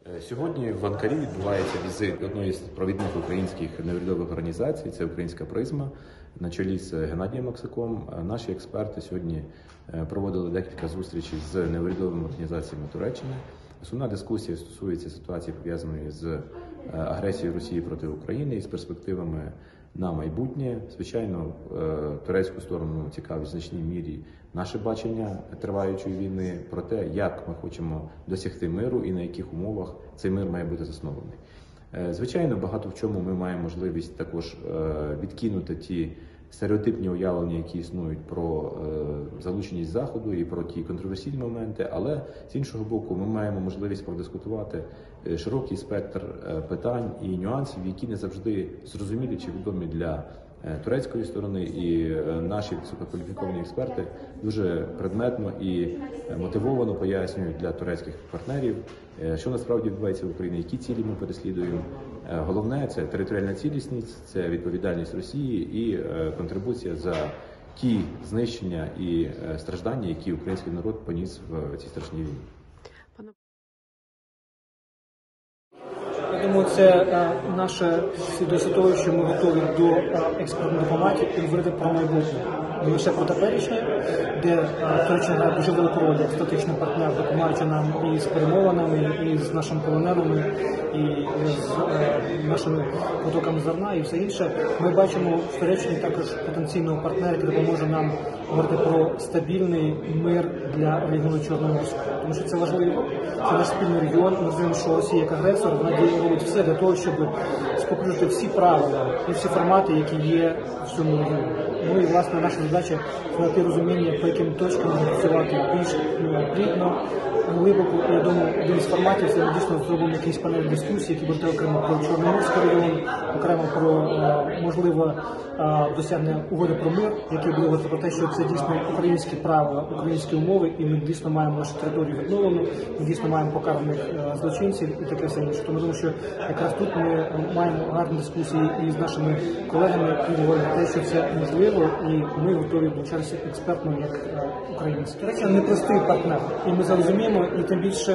Сьогодні в Анкарі відбувається візит одної з провідних українських неурядових організацій, це Українська Призма, на чолі з Геннадієм Максаком. Наші експерти сьогодні проводили декілька зустрічей з неурядовими організаціями Туреччини. Основна дискусія стосується ситуації, пов'язаної з агресією Росії проти України і з перспективами на майбутнє. Звичайно, турецьку сторону цікавить в значній мірі наше бачення триваючої війни, про те, як ми хочемо досягти миру і на яких умовах цей мир має бути заснований. Звичайно, багато в чому ми маємо можливість також відкинути ті стереотипні уявлення, які існують про залученість Заходу і про ті контроверсійні моменти, але з іншого боку ми маємо можливість продискутувати широкий спектр питань і нюансів, які не завжди зрозумілі чи відомі для турецької сторони, і наші висококваліфіковані експерти дуже предметно і мотивовано пояснюють для турецьких партнерів, що насправді відбувається в Україні, які цілі ми переслідуємо. Головне – це територіальна цілісність, це відповідальність Росії і контрибуція за ті знищення і страждання, які український народ поніс в цій страшній війні. Я думаю, це наше свідоцтво того, що ми готові до експортної дипломатії і говорити про майбутнє. Не лише про теперішнє, де Туреччина грає дуже велику роль як стратегічний партнер, допомагаючи нам і з перемовинами, і з нашими полоненими, і з нашими потоками зерна, і все інше. Ми бачимо в Туреччині також потенційного партнера, який допоможе нам говорити про стабільний мир для регіону Чорного моря. Тому що це важливо, це наш спільний регіон. Ми розуміємо, що Росія як агресор, вона робить все для того, щоб спокружити всі правила і всі формати, які є в цьому регіоні. Ну і, власне, наша задача знайти розуміння, по яким точкам працювати більш плідно, глибоко. Я думаю, один з форматів це ми дійсно зробимо якийсь панель дискусії, який буде окремо про Чорноморський регіон, окремо про можливе досягнення угоди про мир, який буде говорити про те, що це дійсно українські правила, українські умови, і ми дійсно маємо нашу територію відновлену, ми дійсно маємо покараних злочинців і таке все інше. Тому думаю, що якраз тут ми маємо гарні дискусії і з нашими колегами, які говорять про те, що це можливо, і ми готові долучатися експертно як українці. Туреччина непростий партнер, і ми це розуміємо, і тим більше,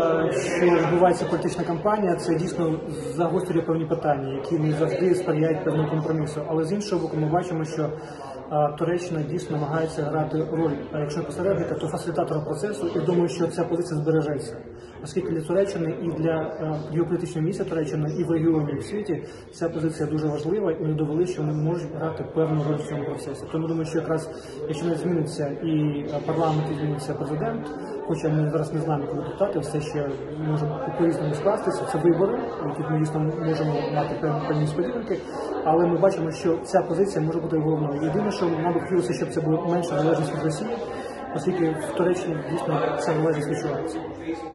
що відбувається політична кампанія, це дійсно загострює певні питання, які не завжди сприяють певному компромісу. Але з іншого боку, ми бачимо, що Туреччина дійсно намагається грати роль, якщо не посередника, то фасилітатора процесу, і думаю, що ця позиція збережеться. Оскільки для Туреччини і для геополітичного місця Туреччини і в регіоні, і в світі ця позиція дуже важлива, і вони довели, що вони можуть грати певну роль в цьому процесі. Тому думаю, що якраз, якщо не зміниться і парламент, і зміниться президент, хоча ми зараз не знаємо, коли депутати, все ще може по-різному скластися, це вибори, і тут ми дійсно можемо мати певні сподіванки, але ми бачимо, що ця позиція може бути головною. Єдине, що нам би хотілося, щоб це було менша залежність від Росії, оскільки в Туреччині дійсно ця залежність відчувається.